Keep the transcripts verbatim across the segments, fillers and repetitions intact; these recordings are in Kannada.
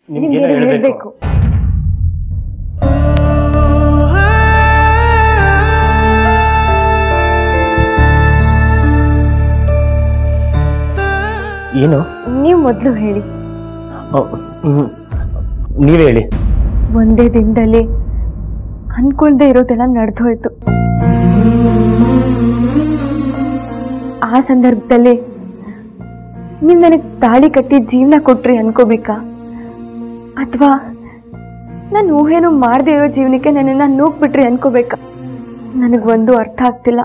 ನಿಮ್ಗೆ ಹೇಳಬೇಕು. ಏನು? ನೀವು ಮೊದಲು ಹೇಳಿ. ನೀವೇ ಹೇಳಿ. ಒಂದೇ ದಿನದಲ್ಲಿ ಅನ್ಕೊಳ್ದೆ ಇರೋದೆಲ್ಲ ನಡೆದು ಹೋಯ್ತು. ಆ ಸಂದರ್ಭದಲ್ಲಿ ನೀವು ನನಗೆ ತಾಳಿ ಕಟ್ಟಿ ಜೀವನ ಕೊಟ್ರಿ ಅನ್ಕೋಬೇಕಾ, ಅಥವಾ ನಾನು ಊಹೆನೂ ಮಾಡದೇ ಇರೋ ಜೀವನಕ್ಕೆ ನನ್ನನ್ನು ನೂಗ್ಬಿಟ್ರಿ ಅನ್ಕೋಬೇಕಾ? ನನಗೊಂದು ಅರ್ಥ ಆಗ್ತಿಲ್ಲ.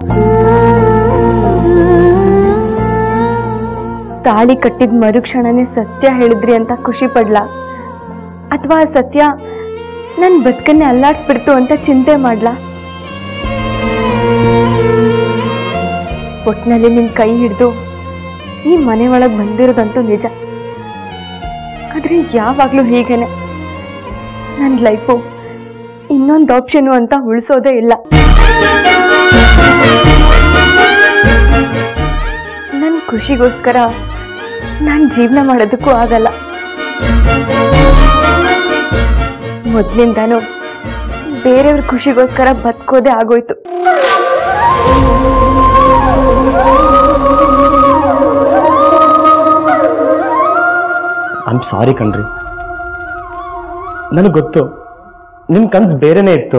ತಾಳಿ ಕಟ್ಟಿದ ಮರುಕ್ಷಣನೇ ಸತ್ಯ ಹೇಳಿದ್ರಿ ಅಂತ ಖುಷಿ ಪಡ್ಲಾ, ಅಥವಾ ಸತ್ಯ ನನ್ನ ಬದುಕನ್ನೇ ಅಲ್ಲಾಡ್ಸ್ಬಿಡ್ತು ಅಂತ ಚಿಂತೆ ಮಾಡ್ಲಾ? ಒಟ್ಟಿನಲ್ಲಿ ನಿನ್ ಕೈ ಹಿಡಿದು ಈ ಮನೆ ಒಳಗೆ ಬಂದಿರೋದಂತೂ ನಿಜ. ಆದ್ರೆ ಯಾವಾಗ್ಲೂ ಹೀಗೇನೆ ನನ್ನ ಲೈಫು ಇನ್ನೊಂದು ಆಪ್ಷನು ಅಂತ ಉಳಿಸೋದೇ ಇಲ್ಲ. ನನ್ನ ಖುಷಿಗೋಸ್ಕರ ನಾನು ಜೀವನ ಮಾಡೋದಕ್ಕೂ ಆಗಲ್ಲ. ಮೊದ್ಲಿಂದಾನು ಬೇರೆಯವ್ರ ಖುಷಿಗೋಸ್ಕರ ಬದುಕೋದೇ ಆಗೋಯ್ತು. ಐ ಆಮ್ ಸಾರಿ ಕಣ್ರಿ. ನನಗೆ ಗೊತ್ತು ನಿಮ್ ಕನ್ಸು ಬೇರೆನೇ ಇತ್ತು.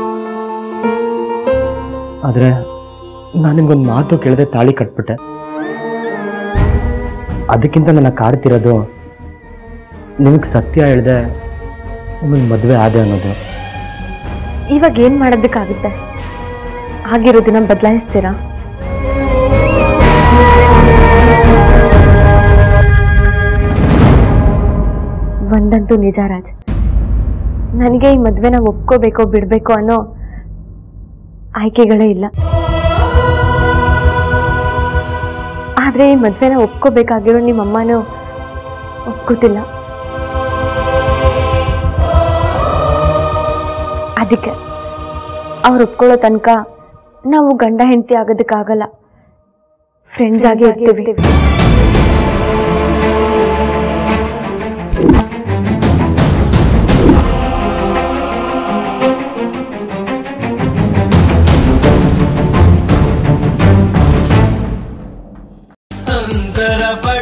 ಆದ್ರೆ ನಾನು ನಿಮ್ಗೊಂದು ಮಾತು ಕೇಳದೆ ತಾಳಿ ಕಟ್ಬಿಟ್ಟೆ. ಅದಕ್ಕಿಂತ ನನ್ನ ಕಾಡ್ತಿರೋದು ನಿಮ್ಗೆ ಸತ್ಯ ಹೇಳ್ದೆ ನಿಮಗೆ ಮದುವೆ ಆದೆ ಅನ್ನೋದು. ಇವಾಗ ಏನ್ ಮಾಡೋದಕ್ಕಾಗುತ್ತೆ? ಆಗಿರೋದನ್ನ ಬದಲಾಯಿಸ್ತೀರಾ? ಒಂದಂತೂ ನಿಜ ರಾಜ್, ನನಗೆ ಈ ಮದ್ವೆನ ಒಪ್ಕೋಬೇಕೋ ಬಿಡ್ಬೇಕೋ ಅನ್ನೋ ಆಯ್ಕೆಗಳೇ ಇಲ್ಲ. ಆದ್ರೆ ಈ ಮದ್ವೆನ ಒಪ್ಕೋಬೇಕಾಗಿರೋ ನಿಮ್ಮಮ್ಮನೂ ಒಪ್ಕೋತಿಲ್ಲ. ಅದಕ್ಕೆ ಅವ್ರು ಒಪ್ಕೊಳ್ಳೋ ತನಕ ನಾವು ಗಂಡ ಹೆಂಡತಿ ಆಗೋದಕ್ಕಾಗಲ್ಲ, ಫ್ರೆಂಡ್ಸ್ ಆಗಿ ಇರ್ತೀವಿ. ಅಂತರ